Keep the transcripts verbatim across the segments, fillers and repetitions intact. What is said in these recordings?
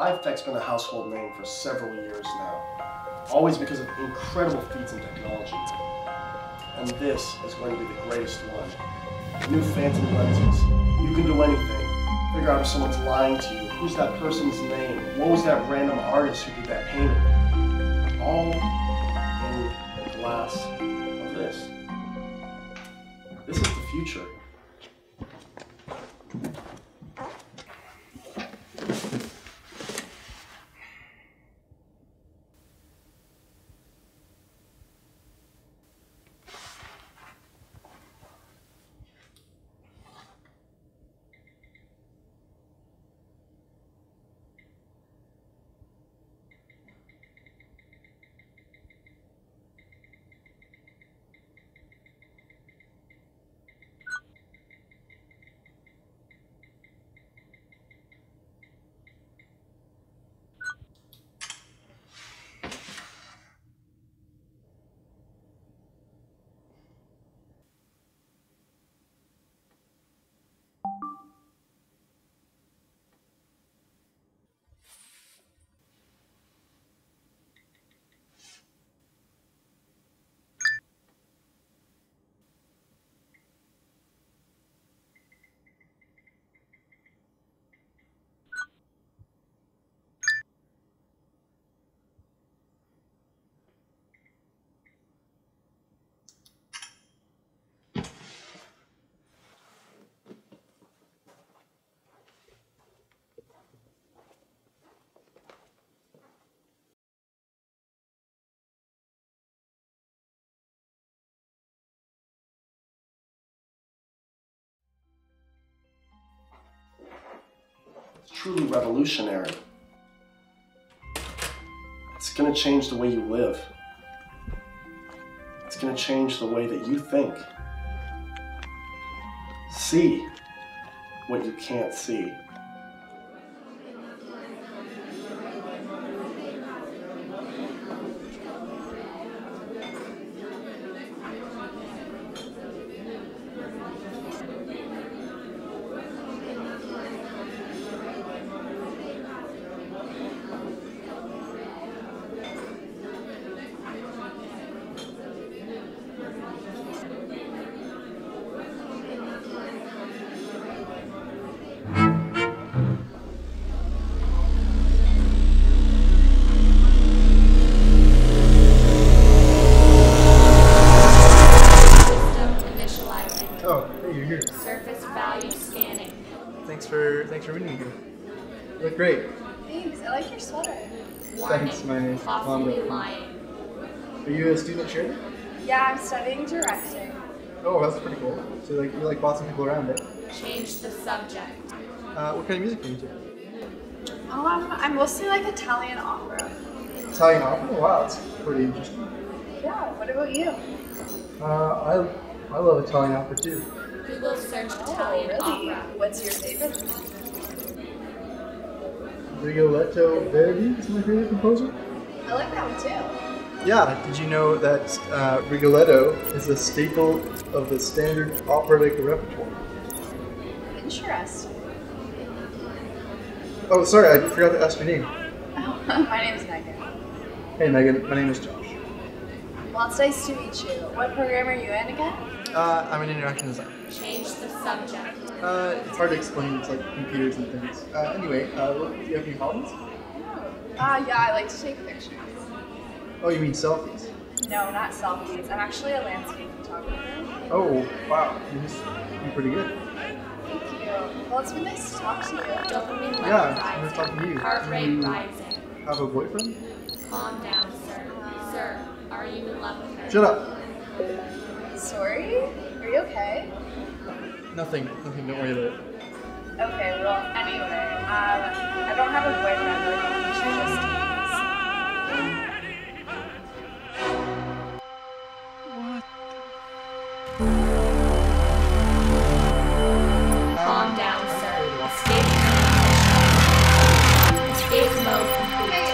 LiveTech's been a household name for several years now, always because of incredible feats in technology. And this is going to be the greatest one. New Phantom lenses. You can do anything. Figure out if someone's lying to you. Who's that person's name? What was that random artist who did that painting? All in the glass of this. This is the future. It's truly revolutionary. It's going to change the way you live. It's going to change the way that you think. See what you can't see. Surface value scanning. Thanks for thanks for meeting me here. You look great. Thanks. I like your sweater. Warning, Thanks, my mom. possibly lying. Are you a student at Sheridan? Yeah, I'm studying directing. Oh, that's pretty cool. So like you like bossing people around, it. Change the subject. Uh, what kind of music are you into? Oh, I'm, I'm mostly like Italian opera. Italian opera? Wow, that's pretty interesting. Yeah, what about you? Uh, I I love Italian opera too. Google search Oh, Italian really? opera. What's your favorite? Rigoletto Verdi is my favorite composer. I like that one too. Yeah, did you know that uh, Rigoletto is a staple of the standard operatic repertoire? Interesting. Oh, sorry, I forgot to ask your name. Oh, my name is Megan. Hey Megan, my name is Josh. Well, it's nice to meet you. What program are you in again? Uh, I'm an interaction designer. Change the subject. Uh, it's hard to explain, it's like computers and things. Uh, anyway, uh, what, do you have any hobbies? Uh, yeah, I like to take pictures. Oh, you mean selfies? No, not selfies. I'm actually a landscape photographer. Oh, wow, you must be pretty good. Thank you. Well, it's been nice to talk to you. Dopamine level Yeah, it's rising. nice talking to you. Heart Do rate you rising. have a boyfriend? Calm down, sir. Sir, are you in love with her? Shut up! Sorry? Are you okay? Nothing, nothing, don't worry about it. Okay, well, anyway, um, I don't have a boyfriend or anything. You should just tease. Calm down, sir. Escape. Escape mode complete.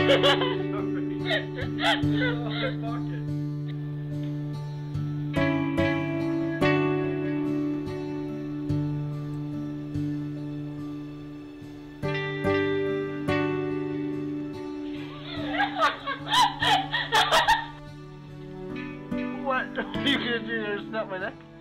What are you gonna do? There's not my neck.